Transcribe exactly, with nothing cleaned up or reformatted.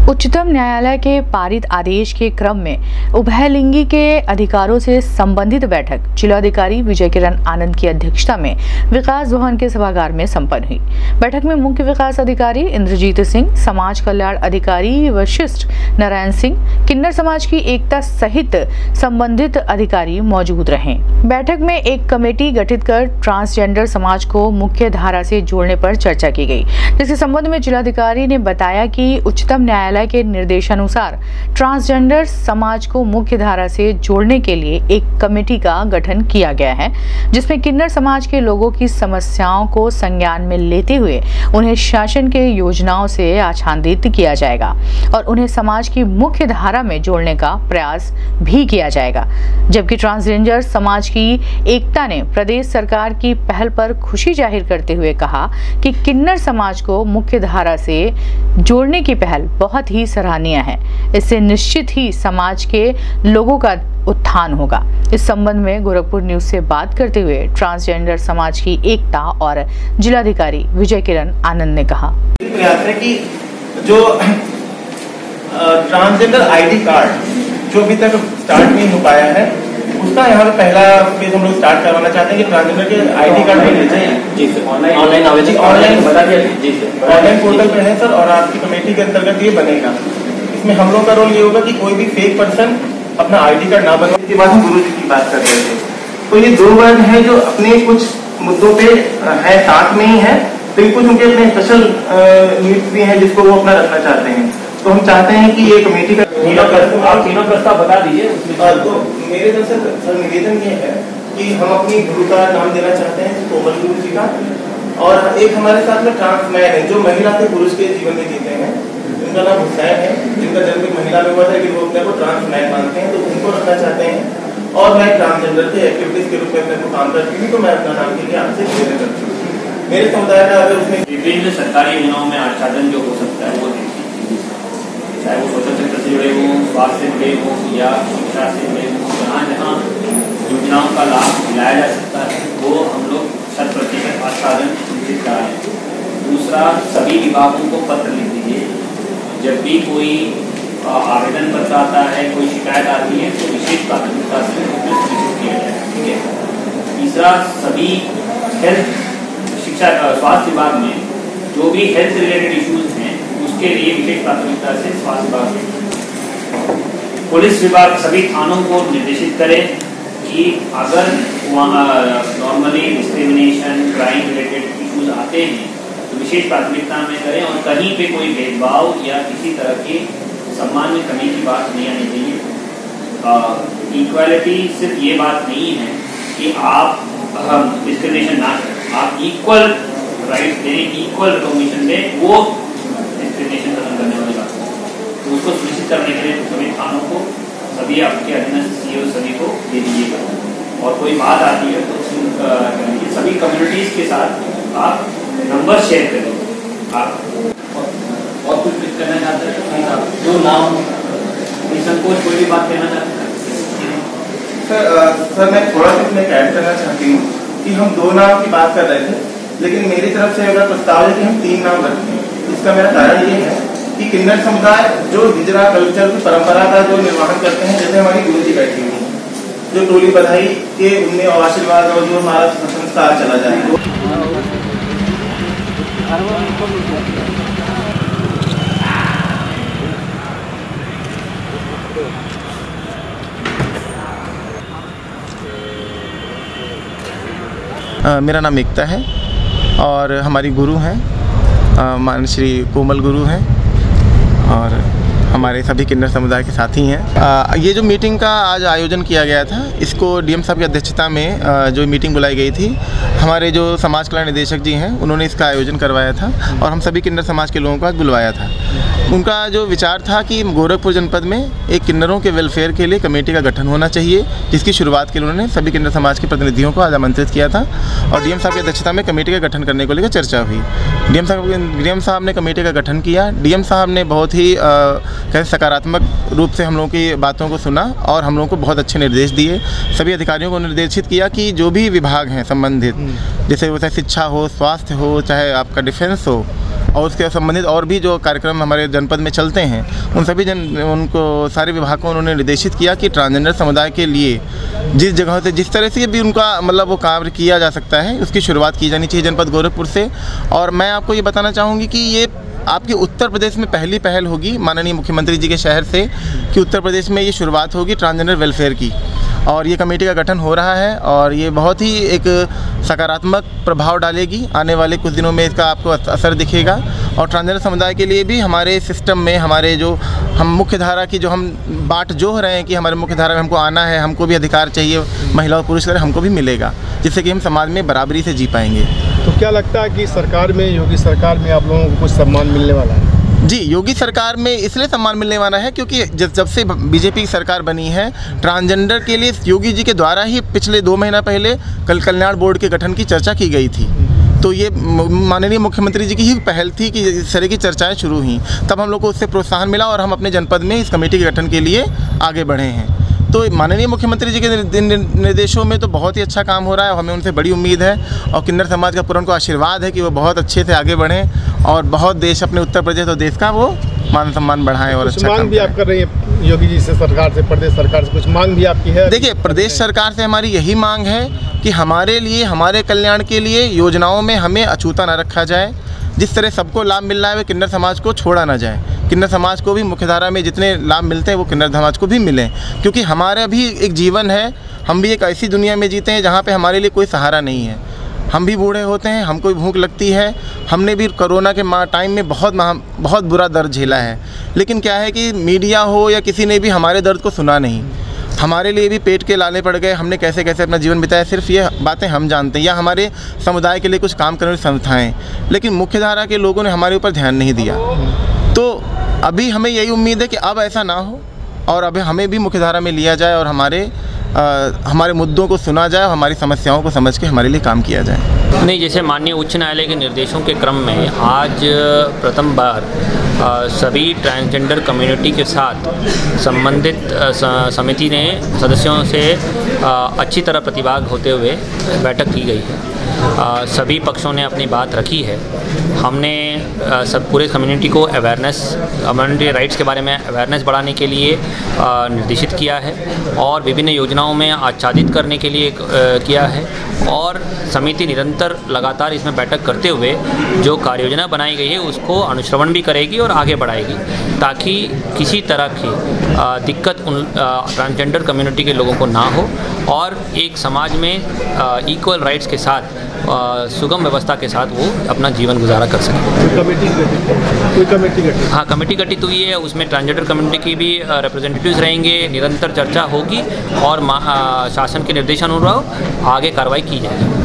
उच्चतम न्यायालय के पारित आदेश के क्रम में उभयलिंगी के अधिकारों से संबंधित बैठक जिलाधिकारी विजय किरण आनंद की अध्यक्षता में विकास भवन के सभागार में संपन्न हुई। बैठक में मुख्य विकास अधिकारी इंद्रजीत सिंह, समाज कल्याण अधिकारी वशिष्ठ नारायण सिंह, किन्नर समाज की एकता सहित संबंधित अधिकारी मौजूद रहे। बैठक में एक कमेटी गठित कर ट्रांसजेंडर समाज को मुख्य धारा से जोड़ने पर चर्चा की गई, जिसके संबंध में जिलाधिकारी ने बताया कि उच्चतम न्यायालय के निर्देशानुसार ट्रांसजेंडर समाज को मुख्य धारा से जोड़ने के लिए एक कमेटी का गठन किया गया है, जिसमें किन्नर समाज के लोगों की समस्याओं को संज्ञान में लेते हुए उन्हें शासन के योजनाओं से आच्छादित किया जाएगा और उन्हें समाज की मुख्य धारा में जोड़ने का प्रयास भी किया जाएगा। जबकि ट्रांसजेंडर समाज की एकता ने प्रदेश सरकार की पहल पर खुशी जाहिर करते हुए कहा कि किन्नर समाज को मुख्य धारा से जोड़ने की पहल बहुत ही सराहनीय है। इससे निश्चित ही समाज के लोगों का उत्थान होगा। इस संबंध में गोरखपुर न्यूज से बात करते हुए ट्रांसजेंडर समाज की एकता और जिलाधिकारी विजय किरण आनंद ने कहा, प्रयास है कि जो ट्रांसजेंडर आईडी कार्ड जो अभी तक स्टार्ट नहीं हो पाया है, उसका यहाँ पे पहला फेज हम लोग स्टार्ट करवाना चाहते हैं कि ट्रांसजेंडर के आईडी कार्ड मिलने चाहिए। जी सर, ऑनलाइन ऑनलाइन आवेदन ऑनलाइन बता दिया जी सर, ऑनलाइन पोर्टल पे है सर, और आपकी कमेटी के अंतर्गत ये बनेगा। इसमें हम लोग का रोल ये होगा कि कोई भी फेक पर्सन अपना आईडी कार्ड ना बनवाए। इसके बाद हम गुरु जी की बात कर रहे थे, तो ये दो वर्ग है जो अपने कुछ मुद्दों पे है, साथ में ही है, तो कुछ उनके अपने स्पेशल नीड्स भी है जिसको वो अपना रखना चाहते हैं। तो हम चाहते हैं कि ये कमेटी का आप तीनों प्रस्ताव बता दीजिए। तो मेरे तरफ से सर निवेदन ये है कि हम अपनी गुरु का नाम देना चाहते हैं कोमल गुरु जी का, और एक हमारे साथ में ट्रांसमैन है जो महिला से पुरुष के जीवन में जीते हैं, उनका नाम हुसैन है, जिनका जन्म एक महिला में हुआ था लेकिन वो अपने को ट्रांसमैन मानते हैं, तो उनको रखना चाहते हैं। और मैं ट्रांसजेंडर के एक्टिविटीज के रूप में अपने को काम करती हूँ, तो मैं अपना नाम के लिए आपसे निवेदन करती हूँ। मेरे समुदाय का अगर उसमें विभिन्न सरकारी योजनाओं में आच्छादन जो हो सकता है वो चाहे वो सोशल सेक्टर से जुड़े हों, स्वास्थ्य से जुड़े हों या शिक्षा से जुड़े हों, जहाँ जहाँ योजनाओं का लाभ दिलाया जा सकता है वो हम लोग शत प्रतिशत आच्छादन सुनिश्चित कराएं। दूसरा, सभी विभागों को पत्र लिख दीजिए, जब भी कोई आवेदन पत्र आता है, कोई शिकायत आती है तो विशेष प्राथमिकता से उसमें सुनिश्चित किया जाए। ठीक है। तीसरा, सभी हेल्थ शिक्षा स्वास्थ्य विभाग में जो भी हेल्थ रिलेटेड इश्यूज हैं उसके लिए विशेष प्राथमिकता से स्वास्थ्य विभाग, पुलिस विभाग सभी थानों को निर्देशित करे कि अगर वहाँ normally discrimination crime related issues आते हैं तो विशेष प्राथमिकता में करें, और कहीं पे कोई भेदभाव या किसी तरह के सम्मान में कमी की बात नहीं आनी चाहिए। इक्वालिटी सिर्फ ये बात नहीं है कि आप डिस्क्रिमिनेशन ना करें, आप इक्वल राइट दें, इक्वल रिकॉग्निशन दें, वो डिस्क्रिमिनेशन खत्म करने वाली बात है। तो उसको सुनिश्चित करने के लिए सभी थानों को, सभी आपके अधीनस्थ सीईओ सभी को दे दीजिएगा। और कोई बात आती है तो सभी कम्युनिटीज के साथ आप नंबर शेयर करें। आप और कुछ कुछ करना चाहते हैं जो नाम निसंकोच कोई भी बात कहना चाहते हैं? सर सर मैं थोड़ा सा इसमें ऐड करना चाहती हूँ कि हम दो नाम की बात कर रहे थे, लेकिन मेरी तरफ से अगर प्रस्ताव है कि हम तीन नाम रखें। इसका मेरा कारण ये है कि किन्नर समुदाय जो हिजरा कल्चर की परंपरा का जो निर्वहन करते हैं, जैसे हमारी गुरु जी बैठी हुई है, जो टोली बधाई के उनमें आशीर्वाद और जो हमारा संस्कार चला जाए। आ, मेरा नाम एकता है और हमारी गुरु हैं मान श्री कोमल गुरु हैं और हमारे सभी किन्नर समुदाय के साथी हैं। आ, ये जो मीटिंग का आज आयोजन किया गया था, इसको डीएम साहब की अध्यक्षता में आ, जो मीटिंग बुलाई गई थी, हमारे जो समाज कल्याण निदेशक जी हैं उन्होंने इसका आयोजन करवाया था और हम सभी किन्नर समाज के लोगों को आज बुलवाया था। उनका जो विचार था कि गोरखपुर जनपद में एक किन्नरों के वेलफेयर के लिए कमेटी का गठन होना चाहिए, जिसकी शुरुआत के लिए उन्होंने सभी किन्नर समाज के प्रतिनिधियों को आज आमंत्रित किया था और डीएम साहब की अध्यक्षता में कमेटी का गठन करने को लेकर चर्चा हुई। डीएम साहब डीएम साहब ने कमेटी का गठन किया। डीएम साहब ने बहुत ही कैसे सकारात्मक रूप से हम लोगों की बातों को सुना और हम लोगों को बहुत अच्छे निर्देश दिए। सभी अधिकारियों को निर्देशित किया कि जो भी विभाग हैं संबंधित, जैसे वो चाहे शिक्षा हो, स्वास्थ्य हो, चाहे आपका डिफेंस हो, और उसके संबंधित और भी जो कार्यक्रम हमारे जनपद में चलते हैं, उन सभी जन उनको सारे विभाग को उन्होंने निर्देशित किया कि ट्रांसजेंडर समुदाय के लिए जिस जगह से जिस तरह से भी उनका मतलब वो कार्य किया जा सकता है, उसकी शुरुआत की जानी चाहिए जनपद गोरखपुर से। और मैं आपको ये बताना चाहूँगी कि ये आपके उत्तर प्रदेश में पहली पहल होगी माननीय मुख्यमंत्री जी के शहर से कि उत्तर प्रदेश में ये शुरुआत होगी ट्रांसजेंडर वेलफेयर की, और ये कमेटी का गठन हो रहा है और ये बहुत ही एक सकारात्मक प्रभाव डालेगी। आने वाले कुछ दिनों में इसका आपको असर दिखेगा और ट्रांसजेंडर समुदाय के लिए भी हमारे सिस्टम में हमारे जो हम मुख्य धारा की जो हम बाट जोह रहे हैं कि हमारे मुख्य धारा में हमको आना है, हमको भी अधिकार चाहिए, महिला और पुरुष तरह हमको भी मिलेगा, जिससे कि हम समाज में बराबरी से जी पाएंगे। तो क्या लगता है कि सरकार में, योगी सरकार में आप लोगों को कुछ सम्मान मिलने वाला है? जी, योगी सरकार में इसलिए सम्मान मिलने वाला है क्योंकि जब जब से बीजेपी की सरकार बनी है, ट्रांसजेंडर के लिए योगी जी के द्वारा ही पिछले दो महीना पहले कल कल्याण बोर्ड के गठन की चर्चा की गई थी। तो ये माननीय मुख्यमंत्री जी की ही पहल थी कि इस तरह की चर्चाएं शुरू हुई, तब हम लोग को उससे प्रोत्साहन मिला और हम अपने जनपद में इस कमेटी के गठन के लिए आगे बढ़े हैं। तो माननीय मुख्यमंत्री जी के निर्देशों में तो बहुत ही अच्छा काम हो रहा है और हमें उनसे बड़ी उम्मीद है और किन्नर समाज का पूरा उनको आशीर्वाद है कि वो बहुत अच्छे से आगे बढ़ें और बहुत देश अपने उत्तर प्रदेश और देश का वो मान सम्मान बढ़ाएं और अच्छा मांग भी आप कर रही है योगी जी से, सरकार से, प्रदेश सरकार से कुछ मांग भी आपकी है? देखिए, प्रदेश सरकार से हमारी यही मांग है कि हमारे लिए, हमारे कल्याण के लिए योजनाओं में हमें अछूता न रखा जाए। जिस तरह सबको लाभ मिल रहा है, वे किन्नर समाज को छोड़ा ना जाए। किन्नर समाज को भी मुख्यधारा में जितने लाभ मिलते हैं वो किन्नर समाज को भी मिलें, क्योंकि हमारा भी एक जीवन है। हम भी एक ऐसी दुनिया में जीते हैं जहाँ पे हमारे लिए कोई सहारा नहीं है। हम भी बूढ़े होते हैं, हमको भी भूख लगती है। हमने भी कोरोना के टाइम में बहुत बहुत बुरा दर्द झेला है, लेकिन क्या है कि मीडिया हो या किसी ने भी हमारे दर्द को सुना नहीं। हमारे लिए भी पेट के लाले पड़ गए, हमने कैसे कैसे अपना जीवन बिताया, सिर्फ ये बातें हम जानते हैं, या हमारे समुदाय के लिए कुछ काम करने वाली संस्थाएँ, लेकिन मुख्यधारा के लोगों ने हमारे ऊपर ध्यान नहीं दिया। तो अभी हमें यही उम्मीद है कि अब ऐसा ना हो और अब हमें भी मुख्यधारा में लिया जाए और हमारे आ, हमारे मुद्दों को सुना जाए और हमारी समस्याओं को समझ के हमारे लिए काम किया जाए। नहीं, जैसे माननीय उच्च न्यायालय के निर्देशों के क्रम में आज प्रथम बार आ, सभी ट्रांसजेंडर कम्युनिटी के साथ संबंधित समिति ने सदस्यों से आ, अच्छी तरह प्रतिभाग होते हुए बैठक की गई है। आ, सभी पक्षों ने अपनी बात रखी है। हमने आ, सब पूरे कम्युनिटी को अवेयरनेस, कम्युनिटी राइट्स के बारे में अवेयरनेस बढ़ाने के लिए आ, निर्देशित किया है और विभिन्न योजनाओं में आच्छादित करने के लिए आ, किया है और समिति निरंतर लगातार इसमें बैठक करते हुए जो कार्य योजना बनाई गई है उसको अनुश्रवण भी करेगी और आगे बढ़ाएगी, ताकि किसी तरह की आ, दिक्कत उन ट्रांसजेंडर कम्युनिटी के लोगों को ना हो और एक समाज में इक्वल राइट्स के साथ सुगम व्यवस्था के साथ वो अपना जीवन गुजारा कर सकें। कमेटी कोई कमेटी गठित? हाँ, कमेटी गठित हुई है, उसमें ट्रांसजेंडर कम्युनिटी की भी रिप्रेजेंटेटिव्स रहेंगे, निरंतर चर्चा होगी और शासन के निर्देशानुसार आगे कार्रवाई की जाएगी।